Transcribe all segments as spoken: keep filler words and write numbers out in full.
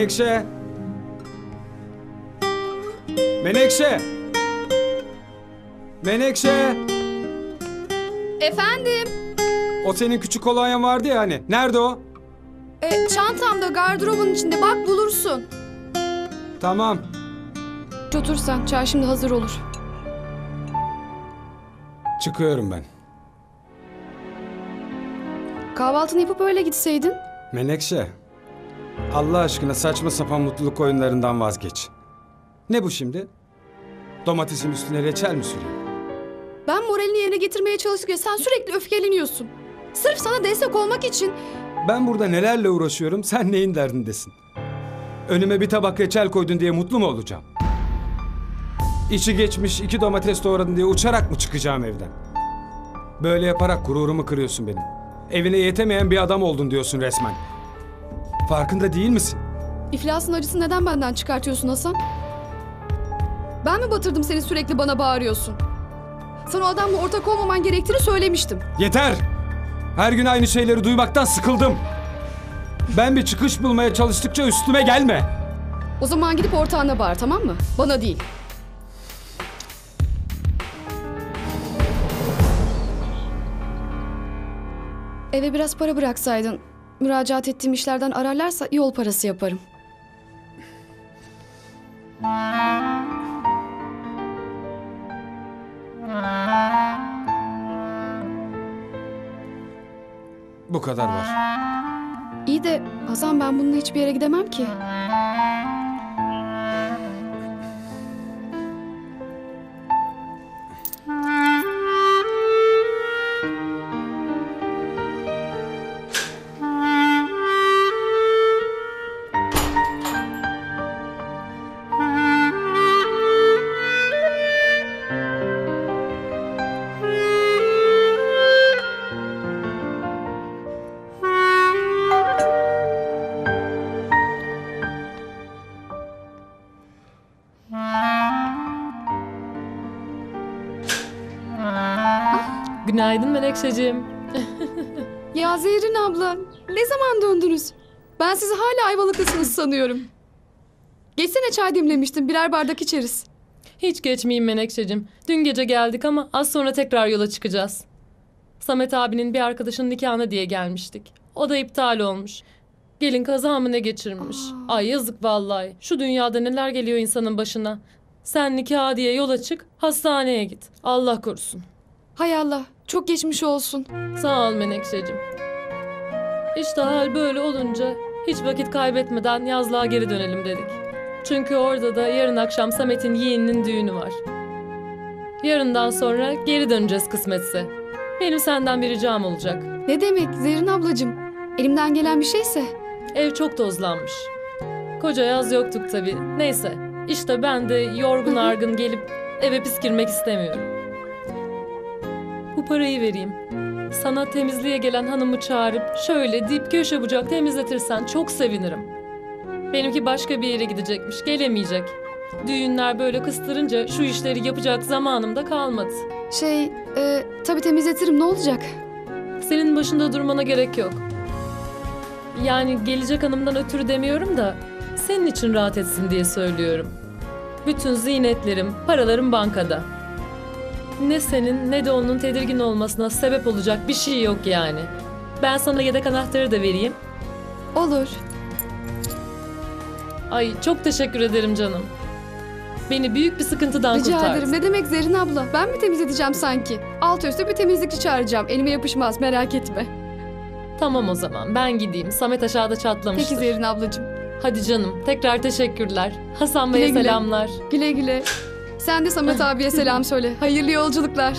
Menekşe! Menekşe! Menekşe! Efendim? O senin küçük kolonyan vardı ya hani. Nerede o? E, çantamda, gardırobun içinde. Bak bulursun. Tamam. Otur sen. Çay şimdi hazır olur. Çıkıyorum ben. Kahvaltını yapıp öyle gitseydin. Menekşe. Allah aşkına saçma sapan mutluluk oyunlarından vazgeç. Ne bu şimdi? Domatesin üstüne reçel mi süreyim? Ben moralini yerine getirmeye çalıştıkça sen sürekli öfkeleniyorsun. Sırf sana destek olmak için. Ben burada nelerle uğraşıyorum, sen neyin derdindesin? Önüme bir tabak reçel koydun diye mutlu mu olacağım? İçi geçmiş iki domates doğradın diye uçarak mı çıkacağım evden? Böyle yaparak gururumu kırıyorsun benim. Evine yetemeyen bir adam oldun diyorsun resmen. Farkında değil misin? İflasın acısını neden benden çıkartıyorsun Hasan? Ben mi batırdım seni, sürekli bana bağırıyorsun? Sana o adamla ortak olmaman gerektiğini söylemiştim. Yeter! Her gün aynı şeyleri duymaktan sıkıldım. Ben bir çıkış bulmaya çalıştıkça üstüme gelme. O zaman gidip ortağına bağır, tamam mı? Bana değil. Eve biraz para bıraksaydın. Müracaat ettiğim işlerden ararlarsa yol parası yaparım. Bu kadar var. İyi de Hasan, ben bununla hiçbir yere gidemem ki. Günaydın Menekşeciğim. Ya Zehrin abla, ne zaman döndünüz? Ben sizi hala Ayvalıklısınız sanıyorum. Geçsene, çay demlemiştim, birer bardak içeriz. Hiç geçmeyeyim Menekşeciğim. Dün gece geldik ama az sonra tekrar yola çıkacağız. Samet abinin bir arkadaşının nikahına diye gelmiştik. O da iptal olmuş. Gelin kaza mı ne geçirmiş. Aa. Ay yazık vallahi. Şu dünyada neler geliyor insanın başına. Sen nikaha diye yola çık, hastaneye git. Allah korusun. Hay Allah, çok geçmiş olsun. Sağ ol Menekşeciğim. İşte hal böyle olunca hiç vakit kaybetmeden yazlığa geri dönelim dedik. Çünkü orada da yarın akşam Samet'in yeğeninin düğünü var. Yarından sonra geri döneceğiz kısmetse. Benim senden bir ricam olacak. Ne demek Zehrin ablacığım? Elimden gelen bir şeyse. Ev çok tozlanmış. Koca yaz yoktuk tabii. Neyse, işte ben de yorgun argın gelip eve pis girmek istemiyorum. Bu parayı vereyim. Sana temizliğe gelen hanımı çağırıp şöyle dip köşe bucak temizletirsen çok sevinirim. Benimki başka bir yere gidecekmiş, gelemeyecek. Düğünler böyle kıstırınca şu işleri yapacak zamanım da kalmadı. Şey, e, tabii temizletirim, ne olacak? Senin başında durmana gerek yok. Yani gelecek hanımdan ötürü demiyorum da senin için rahat etsin diye söylüyorum. Bütün ziynetlerim, paralarım bankada. Ne senin ne de onun tedirgin olmasına sebep olacak bir şey yok yani. Ben sana yedek anahtarı da vereyim. Olur. Ay çok teşekkür ederim canım. Beni büyük bir sıkıntıdan Rica kurtardın. ederim. Ne demek Zerrin abla? Ben mi temizleteceğim sanki? Alt üstü bir temizlikçi çağıracağım. Elime yapışmaz, merak etme. Tamam o zaman ben gideyim. Samet aşağıda çatlamıştır. Peki Zerrin ablacığım. Hadi canım tekrar teşekkürler. Hasan Bey'e Güle güle. selamlar. Güle güle. Sen de Samet abiye selam söyle. Hayırlı yolculuklar.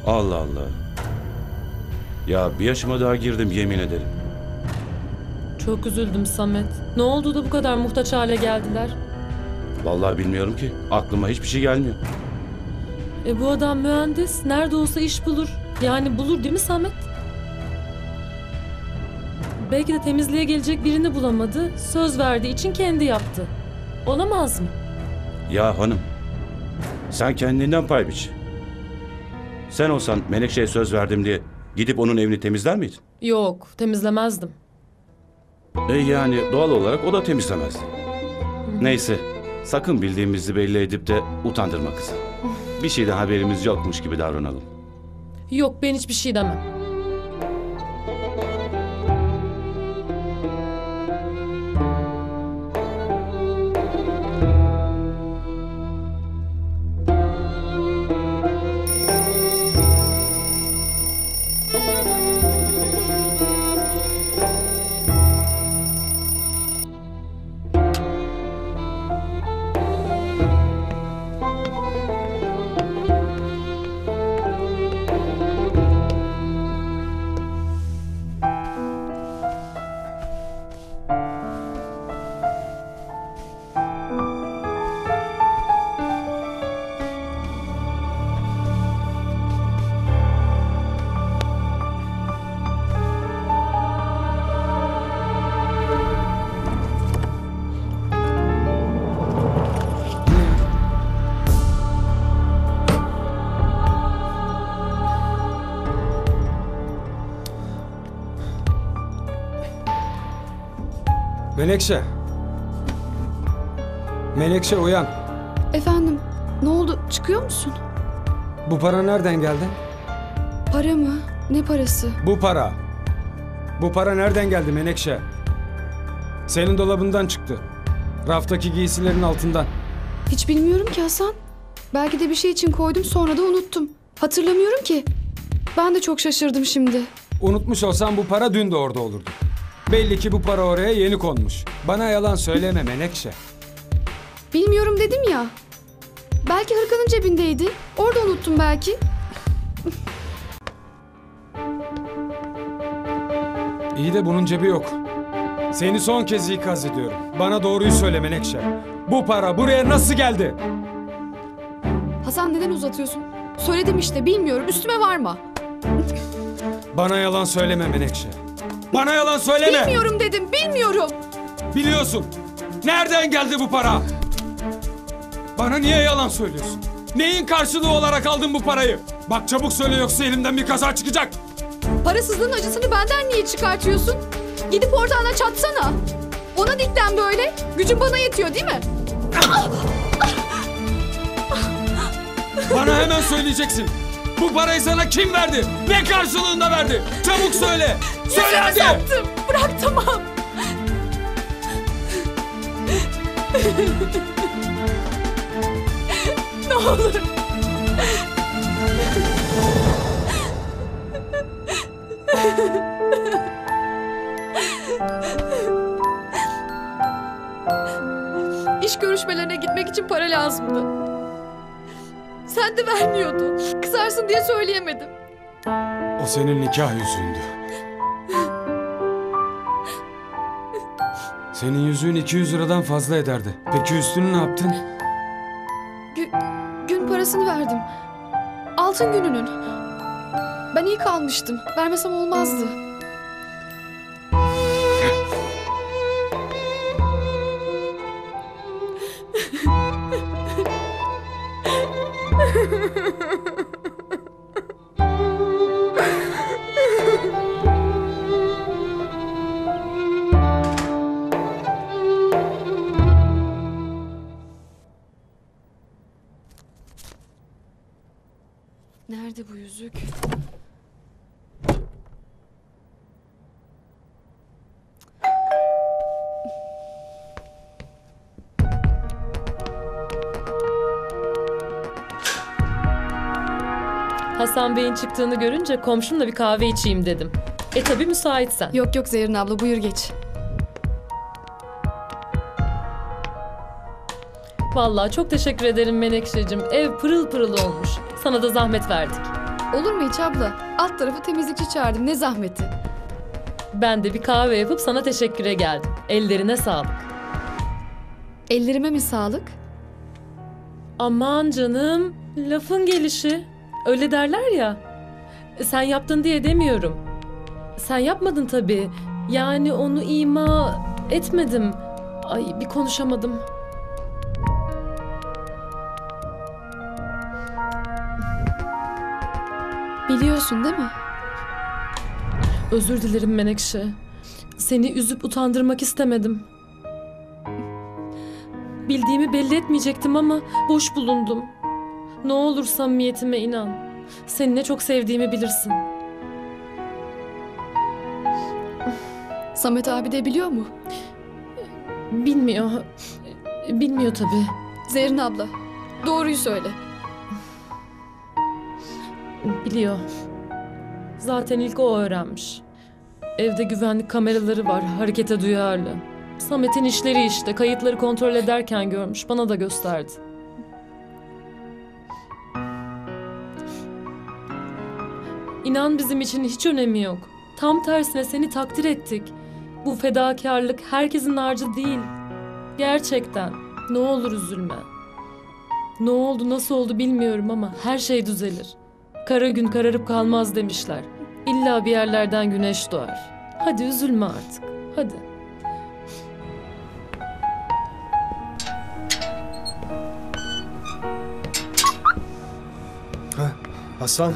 Allah Allah. Ya bir yaşıma daha girdim yemin ederim. Çok üzüldüm Samet. Ne oldu da bu kadar muhtaç hale geldiler? Vallahi bilmiyorum ki. Aklıma hiçbir şey gelmiyor. E bu adam mühendis. Nerede olsa iş bulur. Yani bulur değil mi Samet? Belki de temizliğe gelecek birini bulamadı. Söz verdiği için kendi yaptı. Olamaz mı? Ya hanım. Sen kendinden pay biç. Sen olsan Menekşe'ye söz verdim diye gidip onun evini temizler miydin? Yok, temizlemezdim. E yani doğal olarak o da temizlemezdi. Neyse. Sakın bildiğimizi belli edip de utandırma kızı. Bir şeyden haberimiz yokmuş gibi davranalım. Yok, ben hiçbir şey demem. Menekşe. Menekşe uyan. Efendim, ne oldu? Çıkıyor musun? Bu para nereden geldi? Para mı? Ne parası? Bu para. Bu para nereden geldi Menekşe? Senin dolabından çıktı. Raftaki giysilerin altından. Hiç bilmiyorum ki Hasan. Belki de bir şey için koydum sonra da unuttum. Hatırlamıyorum ki. Ben de çok şaşırdım şimdi. Unutmuş olsan bu para dün de orada olurdu. Belli ki bu para oraya yeni konmuş. Bana yalan söyleme Menekşe. Bilmiyorum dedim ya. Belki hırkanın cebindeydi. Orada unuttum belki. İyi de bunun cebi yok. Seni son kez ikaz ediyorum. Bana doğruyu söyle Menekşe. Bu para buraya nasıl geldi? Hasan neden uzatıyorsun? Söyledim işte bilmiyorum. Üstüme varma. Bana yalan söyleme Menekşe. Bana yalan söyleme. Bilmiyorum dedim. Bilmiyorum. Biliyorsun. Nereden geldi bu para? Bana niye yalan söylüyorsun? Neyin karşılığı olarak aldın bu parayı? Bak çabuk söyle yoksa elimden bir kaza çıkacak. Parasızlığın acısını benden niye çıkartıyorsun? Gidip ortağına çatsana. Ona diklen böyle. Gücün bana yetiyor değil mi? Bana hemen söyleyeceksin. Bu parayı sana kim verdi? Ne karşılığında verdi? Çabuk söyle. Söyle Yüzümü hadi. sattım. Bırak tamam. Ne olur. İş görüşmelerine gitmek için para lazımdı. Sen de vermiyordun. Kızarsın diye söyleyemedim. O senin nikah yüzüğündü. Senin yüzüğün iki yüz liradan fazla ederdi. Peki üstünü ne yaptın? Gü- gün parasını verdim. Altın gününün. Ben iyi kalmıştım. Vermesem olmazdı. Nerede bu yüzük? Hasan Bey'in çıktığını görünce komşumla bir kahve içeyim dedim. E tabii müsaitsen. Yok yok Zerrin abla buyur geç. Vallahi çok teşekkür ederim Menekşe'cim. Ev pırıl pırıl olmuş. Sana da zahmet verdik. Olur mu hiç abla? Alt tarafı temizlikçi çağırdım, ne zahmeti. Ben de bir kahve yapıp sana teşekküre geldim. Ellerine sağlık. Ellerime mi sağlık? Aman canım, lafın gelişi. Öyle derler ya. Sen yaptın diye demiyorum. Sen yapmadın tabii. Yani onu ima etmedim. Ay bir konuşamadım. Biliyorsun değil mi? Özür dilerim Menekşe. Seni üzüp utandırmak istemedim. Bildiğimi belli etmeyecektim ama boş bulundum. Ne olur samimiyetime inan. Seni ne çok sevdiğimi bilirsin. Samet abi de biliyor mu? Bilmiyor. Bilmiyor tabii. Zerrin abla, doğruyu söyle. Biliyor. Zaten ilk o öğrenmiş. Evde güvenlik kameraları var, harekete duyarlı. Samet'in işleri işte, kayıtları kontrol ederken görmüş, bana da gösterdi. İnan bizim için hiç önemi yok. Tam tersine seni takdir ettik. Bu fedakarlık herkesin harcı değil. Gerçekten. Ne olur üzülme. Ne oldu, nasıl oldu bilmiyorum ama her şey düzelir. Kara gün kararıp kalmaz demişler. İlla bir yerlerden güneş doğar. Hadi üzülme artık. Hadi. Hasan,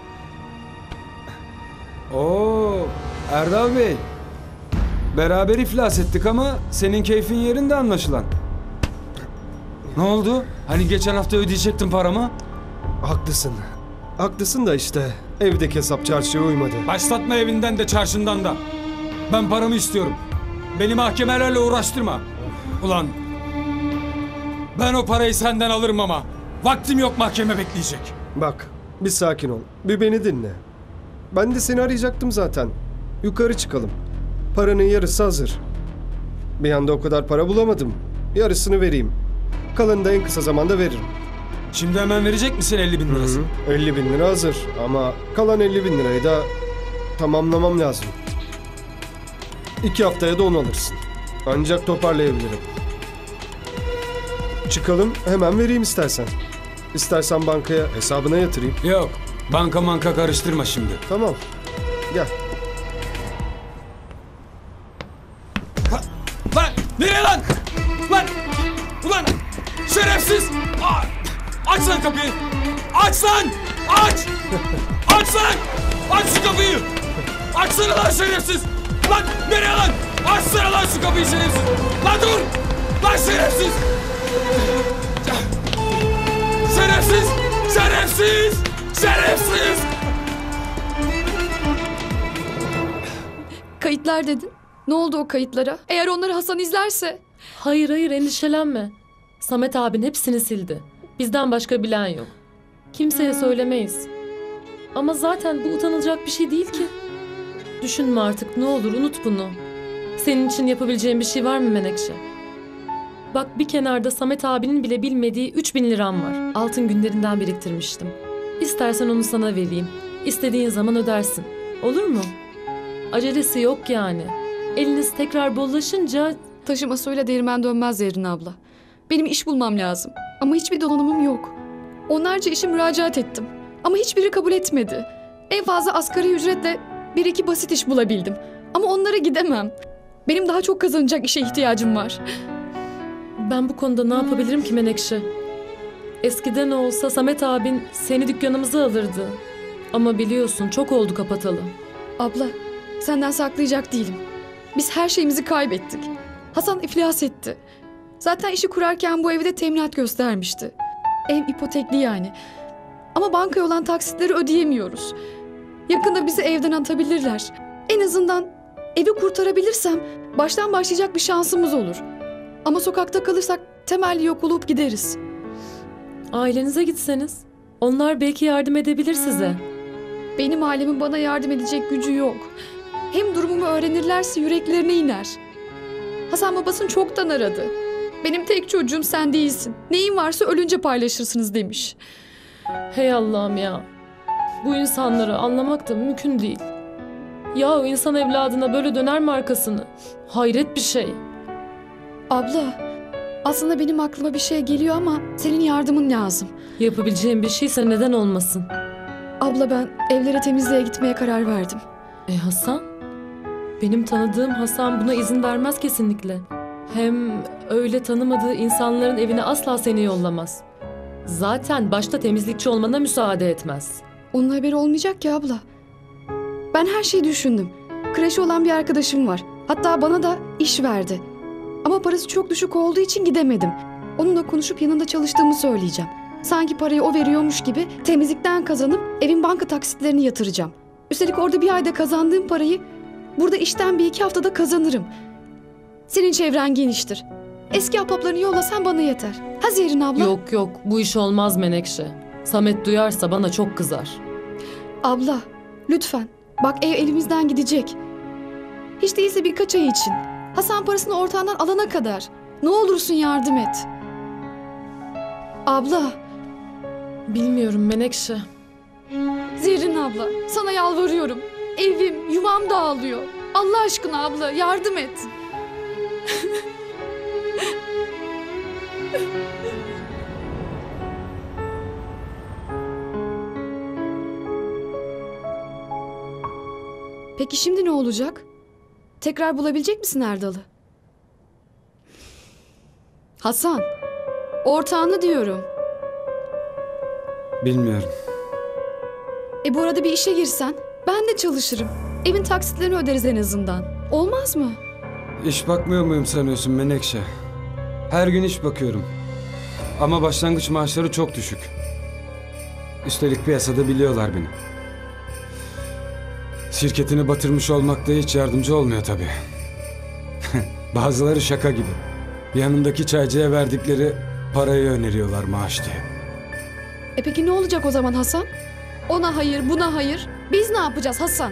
Oo, Erdal Bey. Beraber iflas ettik ama senin keyfin yerinde anlaşılan. Ne oldu? Hani geçen hafta ödeyecektin paramı? haklısın. Haklısın da işte evdeki hesap çarşıya uymadı. Başlatma evinden de çarşından da. Ben paramı istiyorum. Beni mahkemelerle uğraştırma. Ulan ben o parayı senden alırım ama vaktim yok mahkeme bekleyecek. Bak, bir sakin ol. Bir beni dinle. Ben de seni arayacaktım zaten. Yukarı çıkalım. Paranın yarısı hazır. Bir anda o kadar para bulamadım. Yarısını vereyim. Kalanını da en kısa zamanda veririm. Şimdi hemen verecek misin elli bin lirası? Hı, elli bin lira hazır ama kalan elli bin lirayı da tamamlamam lazım. İki haftaya da onu alırsın. Ancak toparlayabilirim. Çıkalım, hemen vereyim istersen. İstersen bankaya hesabına yatırayım. Yok. Banka manka karıştırma şimdi. Tamam. Gel. Ha, lan! Nereye lan? Lan! Ulan! Şerefsiz! Aa, aç lan kapıyı! Aç lan! Aç! Aç lan! Aç şu kapıyı! Açsana lan şerefsiz! Lan nereye lan? Açsana lan şu kapıyı şerefsiz! Lan dur! Lan şerefsiz! Şerefsiz! Şerefsiz! Şerefsiz! Kayıtlar dedin. Ne oldu o kayıtlara? Eğer onları Hasan izlerse... Hayır hayır endişelenme. Samet abin hepsini sildi. Bizden başka bilen yok. Kimseye söylemeyiz. Ama zaten bu utanılacak bir şey değil ki. Düşünme artık ne olur unut bunu. Senin için yapabileceğim bir şey var mı Menekşe? Bak bir kenarda Samet abinin bile bilmediği üç bin liram var. Altın günlerinden biriktirmiştim. İstersen onu sana vereyim. İstediğin zaman ödersin. Olur mu? Acelesi yok yani. Eliniz tekrar bollaşınca... Taşıma suyla değirmen dönmez Zerrin abla. Benim iş bulmam lazım. Ama hiçbir donanımım yok. Onlarca işe müracaat ettim. Ama hiçbiri kabul etmedi. En fazla asgari ücretle bir iki basit iş bulabildim. Ama onlara gidemem. Benim daha çok kazanacak işe ihtiyacım var. Ben bu konuda ne yapabilirim ki Menekşe? Eskiden olsa Samet abin seni dükkanımıza alırdı. Ama biliyorsun çok oldu kapatalı. Abla, senden saklayacak değilim. Biz her şeyimizi kaybettik. Hasan iflas etti. Zaten işi kurarken bu evde teminat göstermişti. Ev ipotekli yani. Ama bankaya olan taksitleri ödeyemiyoruz. Yakında bizi evden atabilirler. En azından evi kurtarabilirsem baştan başlayacak bir şansımız olur. Ama sokakta kalırsak temelli yok olup gideriz. Ailenize gitseniz. Onlar belki yardım edebilir size. Benim ailemin bana yardım edecek gücü yok. Hem durumumu öğrenirlerse yüreklerine iner. Hasan babasını çoktan aradı. Benim tek çocuğum sen değilsin. Neyin varsa ölünce paylaşırsınız demiş. Hey Allah'ım ya. Bu insanları anlamak da mümkün değil. Ya o insan evladına böyle döner mi arkasını? Hayret bir şey. Abla, aslında benim aklıma bir şey geliyor ama senin yardımın lazım. Yapabileceğim bir şeyse neden olmasın? Abla ben evlere temizliğe gitmeye karar verdim. E Hasan? Benim tanıdığım Hasan buna izin vermez kesinlikle. Hem öyle tanımadığı insanların evine asla seni yollamaz. Zaten başta temizlikçi olmana müsaade etmez. Onun haberi olmayacak ki abla. Ben her şeyi düşündüm. Kreşi olan bir arkadaşım var. Hatta bana da iş verdi. Ama parası çok düşük olduğu için gidemedim. Onunla konuşup yanında çalıştığımı söyleyeceğim. Sanki parayı o veriyormuş gibi temizlikten kazanıp evin banka taksitlerini yatıracağım. Üstelik orada bir ayda kazandığım parayı burada işten bir iki haftada kazanırım. Senin çevren geniştir. Eski ahbaplarını yollasan bana yeter. Ha Zerrin abla? Yok yok, bu iş olmaz Menekşe. Samet duyarsa bana çok kızar. Abla lütfen. Bak ev elimizden gidecek. Hiç değilse birkaç ay için. Hasan parasını ortağından alana kadar. Ne olursun yardım et. Abla. Bilmiyorum Menekşe. Zerrin abla sana yalvarıyorum. Evim, yuvam dağılıyor. Allah aşkına abla yardım et. Peki şimdi ne olacak? Tekrar bulabilecek misin Erdal'ı? Hasan, ortağını diyorum. Bilmiyorum. E bu arada bir işe girsen, ben de çalışırım. Evin taksitlerini öderiz en azından. Olmaz mı? İş bakmıyor muyum sanıyorsun Menekşe? Her gün iş bakıyorum. Ama başlangıç maaşları çok düşük. Üstelik piyasada biliyorlar beni. Şirketini batırmış olmak da hiç yardımcı olmuyor tabii. Bazıları şaka gibi. Yanındaki çaycıya verdikleri parayı öneriyorlar maaş diye. E peki ne olacak o zaman Hasan? Ona hayır, buna hayır. Biz ne yapacağız Hasan?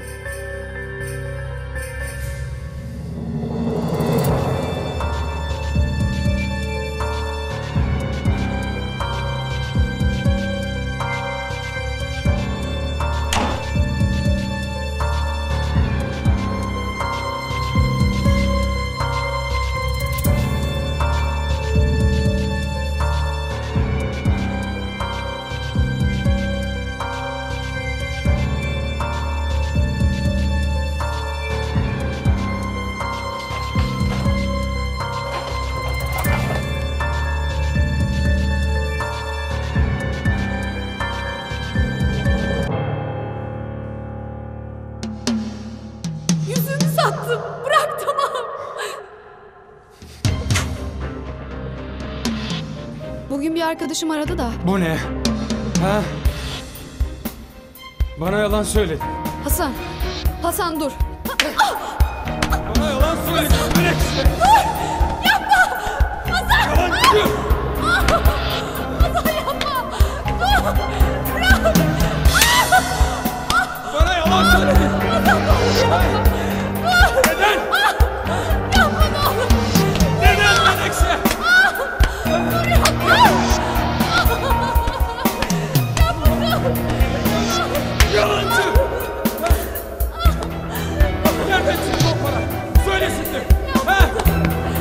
Yüzünü sattım. Bırak tamam. Bugün bir arkadaşım aradı da. Bu ne? Ha? Bana yalan söyledi. Hasan. Hasan dur. Bana yalan söyledi. Menekşe. Dur! Yapma! Hasan! Yalancı! Hasan yapma. Dur. Bırak. Bana yalan söyledi. Hasan Neden? yapma ne olur. Neden Menekşe? Dur yapma. Yalancı! Nereden çıktı o para? Söyle şimdi. Ha?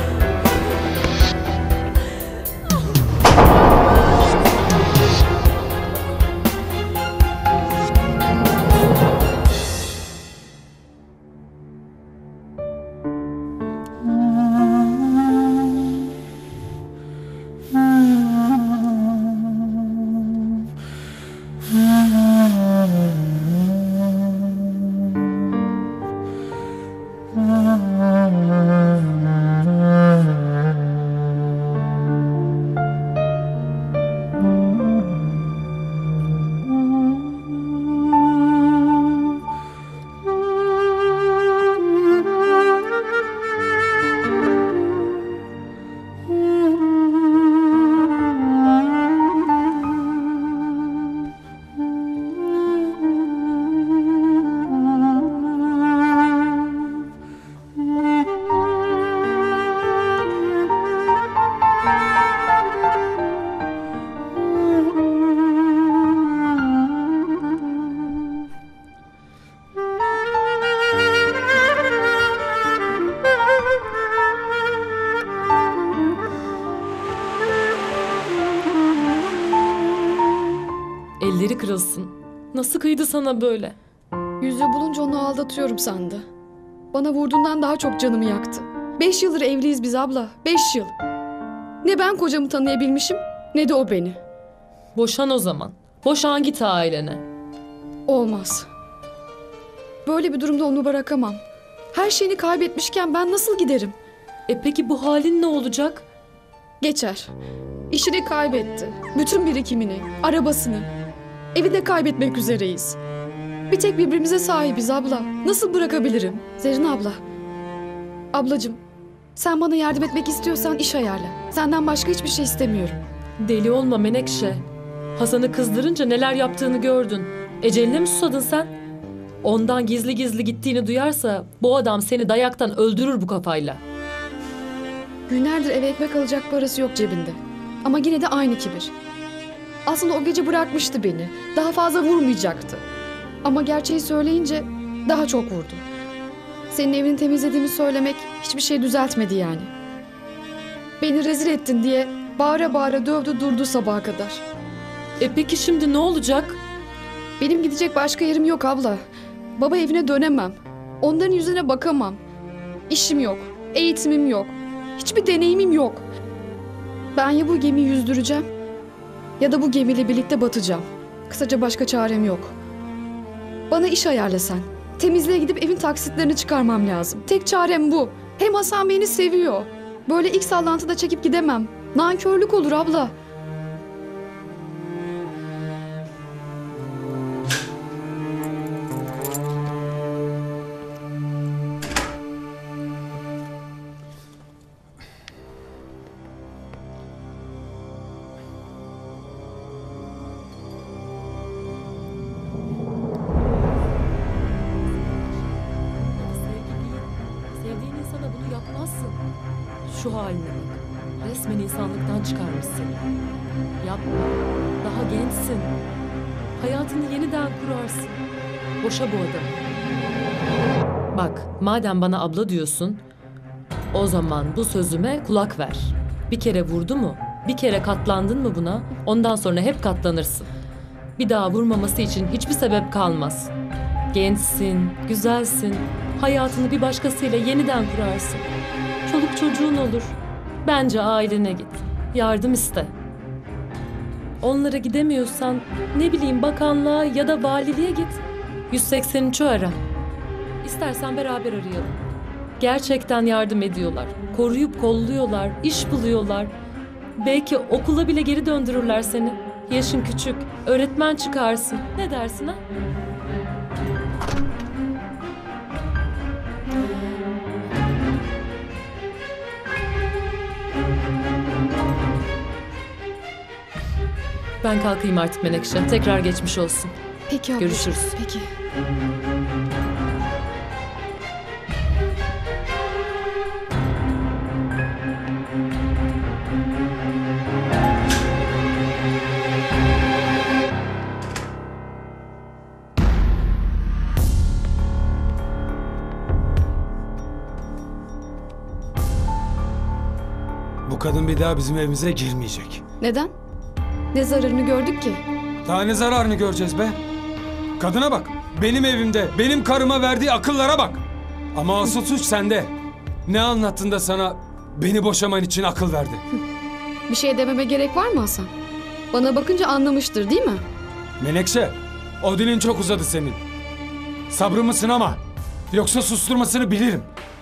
Elleri kırılsın. Nasıl kıydı sana böyle? Yüzüğü bulunca onu aldatıyorum sandı. Bana vurduğundan daha çok canımı yaktı. Beş yıldır evliyiz biz abla. Beş yıl. Ne ben kocamı tanıyabilmişim ne de o beni. Boşan o zaman. Boşan git ailene. Olmaz. Böyle bir durumda onu bırakamam. Her şeyini kaybetmişken ben nasıl giderim? E peki bu halin ne olacak? Geçer. İşini kaybetti. Bütün birikimini, arabasını. Evi de kaybetmek üzereyiz. Bir tek birbirimize sahibiz abla. Nasıl bırakabilirim? Zerrin abla. Ablacığım, sen bana yardım etmek istiyorsan iş ayarla. Senden başka hiçbir şey istemiyorum. Deli olma Menekşe. Hasan'ı kızdırınca neler yaptığını gördün. Eceline mi susadın sen? Ondan gizli gizli gittiğini duyarsa bu adam seni dayaktan öldürür bu kafayla. Günlerdir eve ekmek alacak parası yok cebinde. Ama yine de aynı kibir. Aslında o gece bırakmıştı beni. Daha fazla vurmayacaktı. Ama gerçeği söyleyince daha çok vurdu. Senin evini temizlediğimi söylemek hiçbir şey düzeltmedi yani. Beni rezil ettin diye bağıra bağıra dövdü durdu sabaha kadar. E peki şimdi ne olacak? Benim gidecek başka yerim yok abla. Baba evine dönemem. Onların yüzüne bakamam. İşim yok, eğitimim yok. Hiçbir deneyimim yok. Ben ya bu gemiyi yüzdüreceğim ya da bu gemiyle birlikte batacağım. Kısaca başka çarem yok. Bana iş ayarla sen. Temizliğe gidip evin taksitlerini çıkarmam lazım. Tek çarem bu. Hem Hasan beni seviyor. Böyle ilk sallantıda çekip gidemem. Nankörlük olur abla. Sevdiğin insana bunu yapmazsın. Şu haline bak. Resmen insanlıktan çıkarmışsın. Yapma. Daha gençsin. Hayatını yeniden kurarsın. Boşa bu adamı. Bak, madem bana abla diyorsun, o zaman bu sözüme kulak ver. Bir kere vurdu mu, bir kere katlandın mı buna, ondan sonra hep katlanırsın. Bir daha vurmaması için hiçbir sebep kalmaz. Gençsin, güzelsin, hayatını bir başkasıyla yeniden kurarsın. Çoluk çocuğun olur. Bence ailene git, yardım iste. Onlara gidemiyorsan ne bileyim bakanlığa ya da valiliğe git. yüz seksen üçü ara. İstersen beraber arayalım. Gerçekten yardım ediyorlar. Koruyup kolluyorlar, iş buluyorlar. Belki okula bile geri döndürürler seni. Yaşın küçük, öğretmen çıkarsın. Ne dersin ha? Ben kalkayım artık Menekşe. Tekrar geçmiş olsun. Peki abla. Görüşürüz. Peki. Bu kadın bir daha bizim evimize girmeyecek. Neden? Ne zararını gördük ki? Daha ne zararını göreceğiz be? Kadına bak. Benim evimde, benim karıma verdiği akıllara bak. Ama asıl suç sende. Ne anlattın da sana beni boşaman için akıl verdi? Bir şey dememe gerek var mı Hasan? Bana bakınca anlamıştır değil mi? Menekşe, o dilin çok uzadı senin. Sabrımı sınama. Yoksa susturmasını bilirim.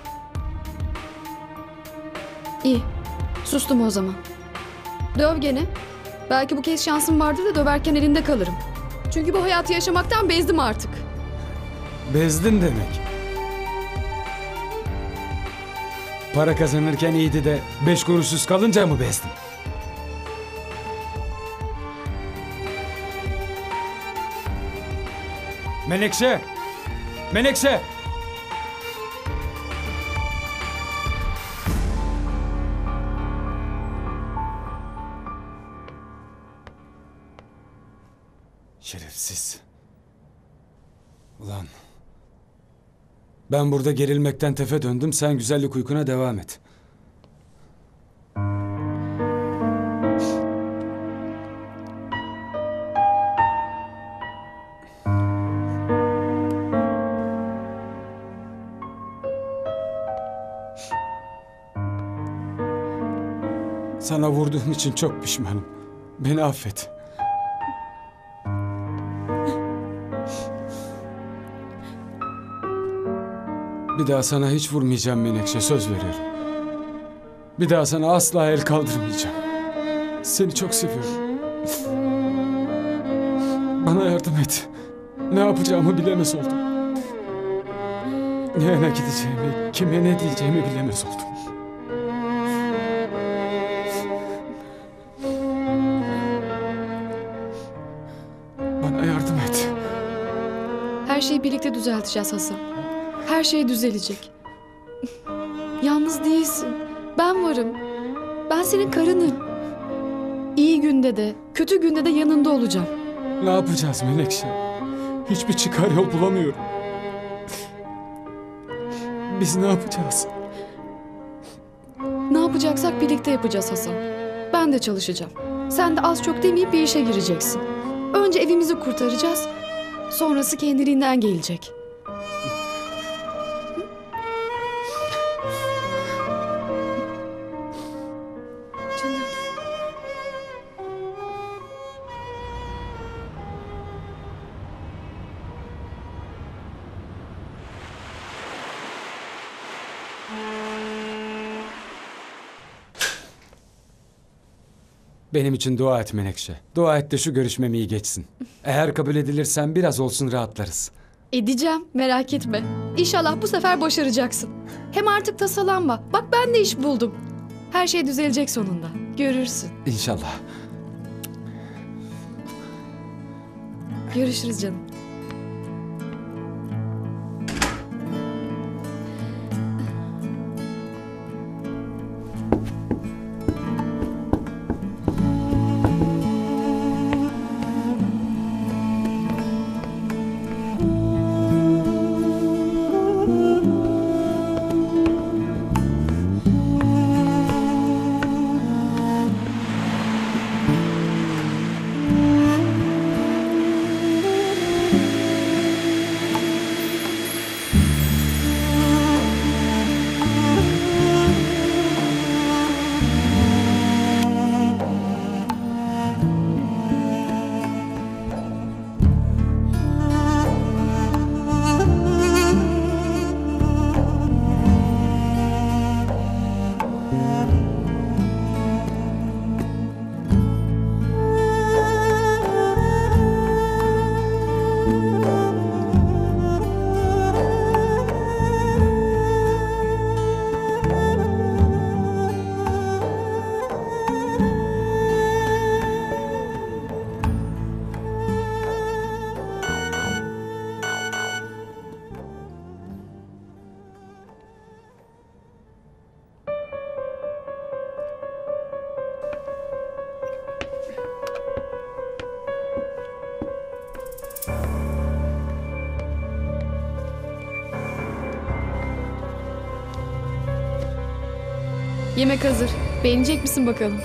İyi. Sustum o zaman. Döv gene. Belki bu kez şansım vardır da döverken elinde kalırım. Çünkü bu hayatı yaşamaktan bezdim artık. Bezdin demek. Para kazanırken iyiydi de beş kuruşsuz kalınca mı bezdin? Menekşe! Menekşe! Şerefsiz. Ulan. Ben burada gerilmekten tefe döndüm. Sen güzellik uykuna devam et. Sana vurduğum için çok pişmanım. Beni affet. Bir daha sana hiç vurmayacağım Menekşe, söz veriyorum. Bir daha sana asla el kaldırmayacağım. Seni çok seviyorum. Bana yardım et. Ne yapacağımı bilemez oldum. Ne yana gideceğimi, kime ne diyeceğimi bilemez oldum. Bana yardım et. Her şeyi birlikte düzelteceğiz Hasan. Her şey düzelecek. Yalnız değilsin. Ben varım. Ben senin karınım. İyi günde de, kötü günde de yanında olacağım. Ne yapacağız Menekşe? Hiçbir çıkar yol bulamıyorum. Biz ne yapacağız? Ne yapacaksak birlikte yapacağız Hasan. Ben de çalışacağım. Sen de az çok demeyip bir işe gireceksin. Önce evimizi kurtaracağız. Sonrası kendiliğinden gelecek. Canım. Benim için dua et Menekşe. Dua et de şu görüşmem iyi geçsin. Eğer kabul edilirsen biraz olsun rahatlarız. Edeceğim, merak etme. İnşallah bu sefer başaracaksın. Hem artık tasalanma. Bak ben de iş buldum. Her şey düzelecek sonunda. Görürsün. İnşallah. Görüşürüz canım. Yemek hazır. Beğenecek misin bakalım?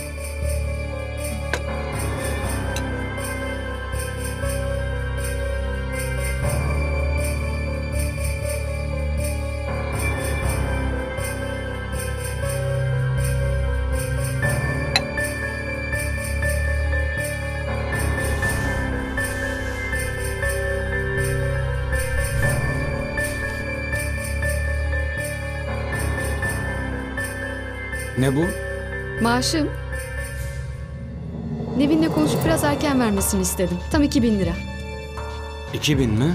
Ne bu? Maaşım. Nevin'le konuşup biraz erken vermesini istedim. Tam iki bin lira. İki bin mi?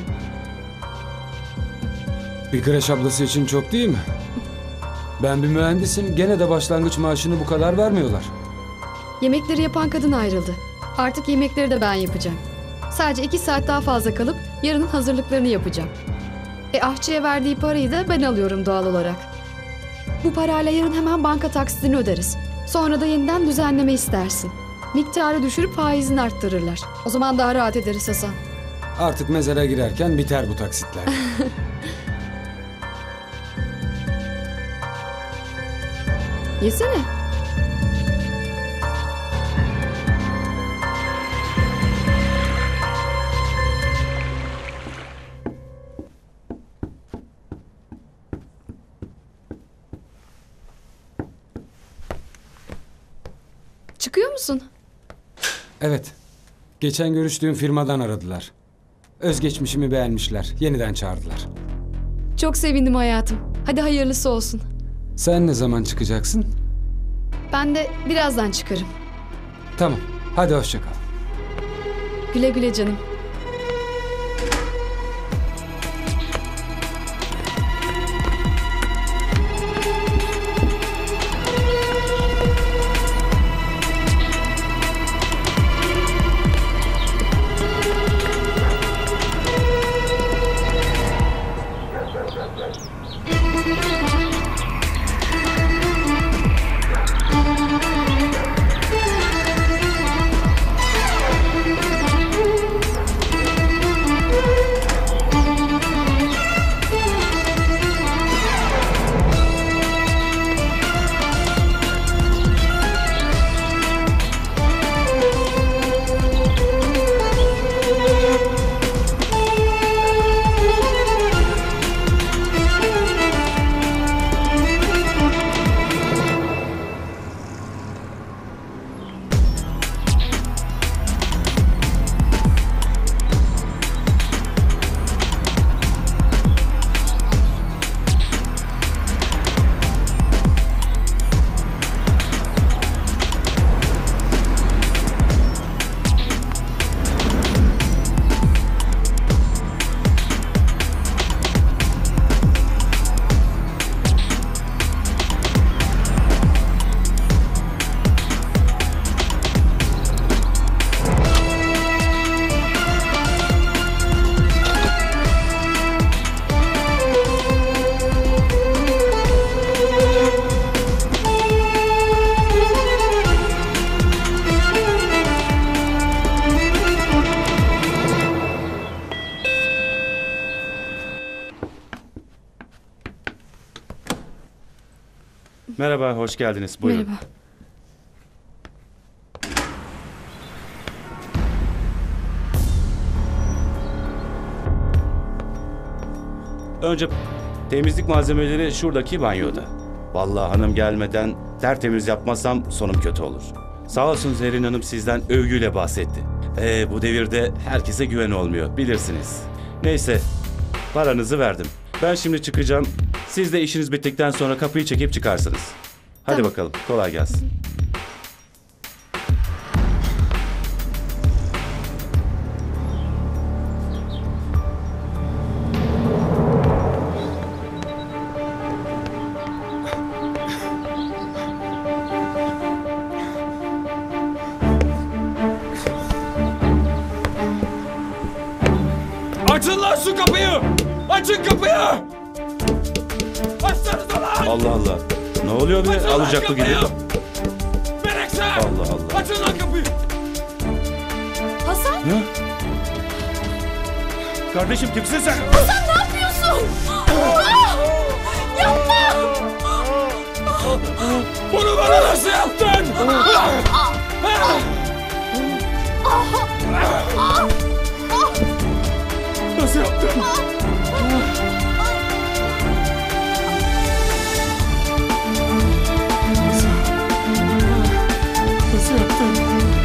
Bir kreş ablası için çok değil mi? Ben bir mühendisim. Gene de başlangıç maaşını bu kadar vermiyorlar. Yemekleri yapan kadın ayrıldı. Artık yemekleri de ben yapacağım. Sadece iki saat daha fazla kalıp yarının hazırlıklarını yapacağım. E aşçıya verdiği parayı da ben alıyorum doğal olarak. Bu parayla yarın hemen banka taksitini öderiz. Sonra da yeniden düzenleme istersin. Miktarı düşürüp faizini arttırırlar. O zaman daha rahat ederiz Hasan. Artık mezara girerken biter bu taksitler. Yesene. Evet. Geçen görüştüğüm firmadan aradılar. Özgeçmişimi beğenmişler. Yeniden çağırdılar. Çok sevindim hayatım. Hadi hayırlısı olsun. Sen ne zaman çıkacaksın? Ben de birazdan çıkarım. Tamam. Hadi hoşça kal. Güle güle canım. Merhaba, hoş geldiniz. Buyurun. Merhaba. Önce temizlik malzemeleri şuradaki banyoda. Vallahi hanım gelmeden tertemiz yapmazsam sonum kötü olur. Sağ olsun Zerrin Hanım sizden övgüyle bahsetti. Ee, bu devirde herkese güven olmuyor, bilirsiniz. Neyse, paranızı verdim. Ben şimdi çıkacağım. Siz de işiniz bittikten sonra kapıyı çekip çıkarsınız. Hadi Tamam. bakalım, kolay gelsin. Açın lan şu kapıyı! Açın kapıyı! Açsanıza lan! Allah Allah. Ne oluyor be Açın lan alacaklı gibi? kapıyı! Menekşe! Allah Allah. Açın lan kapıyı! Hasan! Ne? Kardeşim kimsin sen? Hasan ne yapıyorsun? Ah! Yapma! Bunu bana nasıl yaptın? Nasıl yaptın? Nasıl yaptın?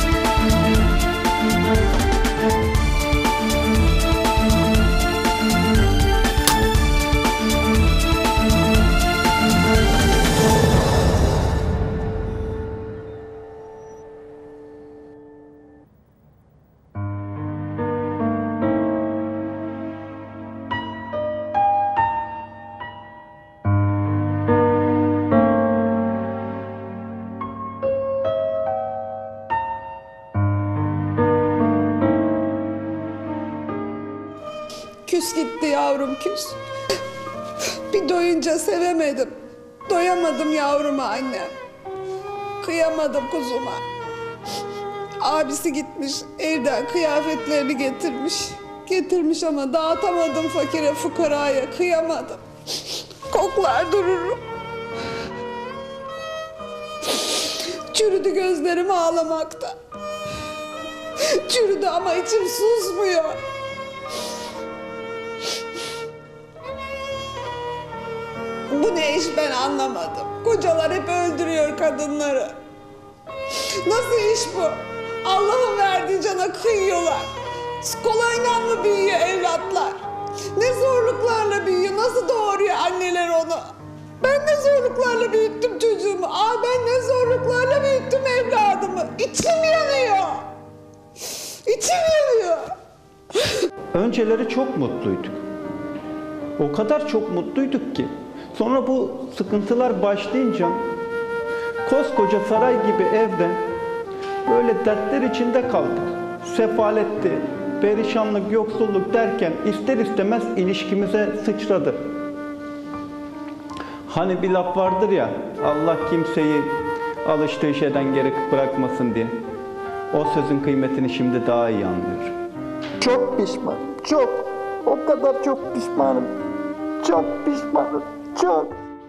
Küs gitti yavrum küs. Bir doyunca sevemedim. Doyamadım yavruma annem. Kıyamadım kuzuma. Abisi gitmiş evden kıyafetlerini getirmiş. Getirmiş ama dağıtamadım fakire fukaraya, kıyamadım. Koklar dururum. Çürüdü gözlerim ağlamakta. Çürüdü ama içim susmuyor. Bu ne iş ben anlamadım. Kocalar hep öldürüyor kadınları. Nasıl iş bu? Allah'ın verdiği verdiği cana kıyıyorlar. Kolayla mı büyüyor evlatlar? Ne zorluklarla büyüyor, nasıl doğuruyor anneler onu? Ben ne zorluklarla büyüttüm çocuğumu. Aa, ben ne zorluklarla büyüttüm evladımı. İçim yanıyor. İçim yanıyor. Önceleri çok mutluyduk. O kadar çok mutluyduk ki. Sonra bu sıkıntılar başlayınca koskoca saray gibi evde böyle dertler içinde kaldık. Sefaletti, perişanlık, yoksulluk derken ister istemez ilişkimize sıçradı. Hani bir laf vardır ya, Allah kimseyi alıştığı şeyden geri bırakmasın diye. O sözün kıymetini şimdi daha iyi anlıyorum. Çok pişmanım, çok. O kadar çok pişmanım. Çok pişmanım, çok.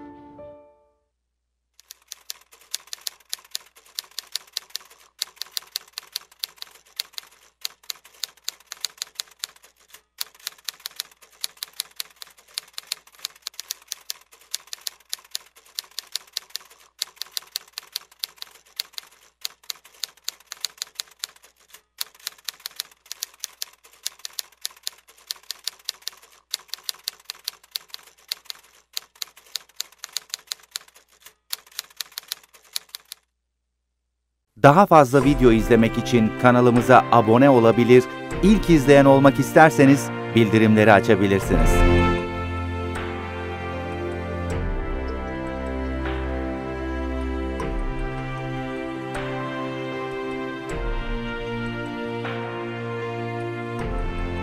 Daha fazla video izlemek için kanalımıza abone olabilir, ilk izleyen olmak isterseniz bildirimleri açabilirsiniz.